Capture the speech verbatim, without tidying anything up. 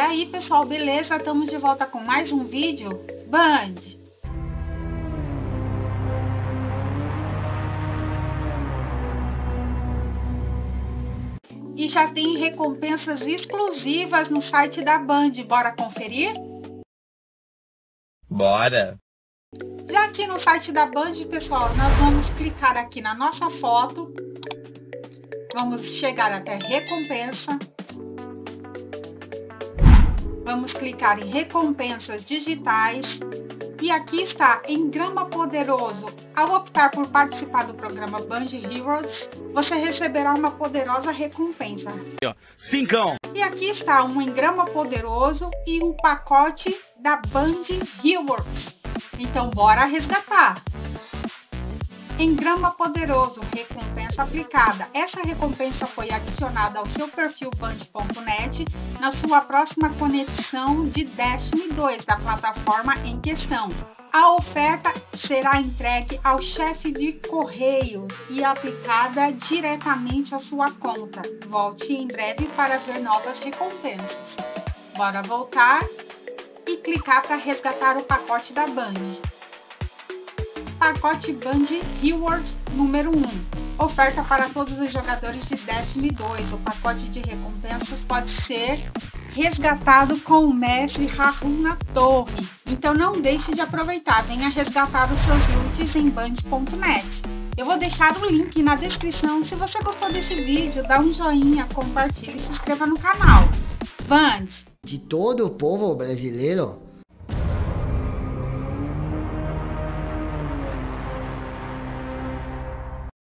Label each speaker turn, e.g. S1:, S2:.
S1: aí pessoal, beleza? Estamos de volta com mais um vídeo Band. E já tem recompensas exclusivas no site da Band, bora conferir?
S2: Bora!
S1: Já aqui no site da Band, pessoal, nós vamos clicar aqui na nossa foto, vamos chegar até recompensa, vamos clicar em recompensas digitais e aqui está Engrama Poderoso. Ao optar por participar do programa Band Heroes, você receberá uma poderosa recompensa.
S2: Cincão!
S1: E aqui está um Engrama Poderoso e um pacote da Band Heroes. Então bora resgatar. Engrama Poderoso, recompensa aplicada. Essa recompensa foi adicionada ao seu perfil band ponto net na sua próxima conexão de Destiny dois da plataforma em questão. A oferta será entregue ao chefe de correios e aplicada diretamente à sua conta. Volte em breve para ver novas recompensas. Bora voltar e clicar para resgatar o pacote da Band. Pacote Band Heroes número um. Oferta para todos os jogadores de Destiny dois. O pacote de recompensas pode ser resgatado com o mestre Haruna Torre. Então não deixe de aproveitar, venha resgatar os seus loots em band ponto net. Eu vou deixar o link na descrição. Se você gostou desse vídeo, dá um joinha, compartilhe e se inscreva no canal. Band!
S3: De todo o povo brasileiro,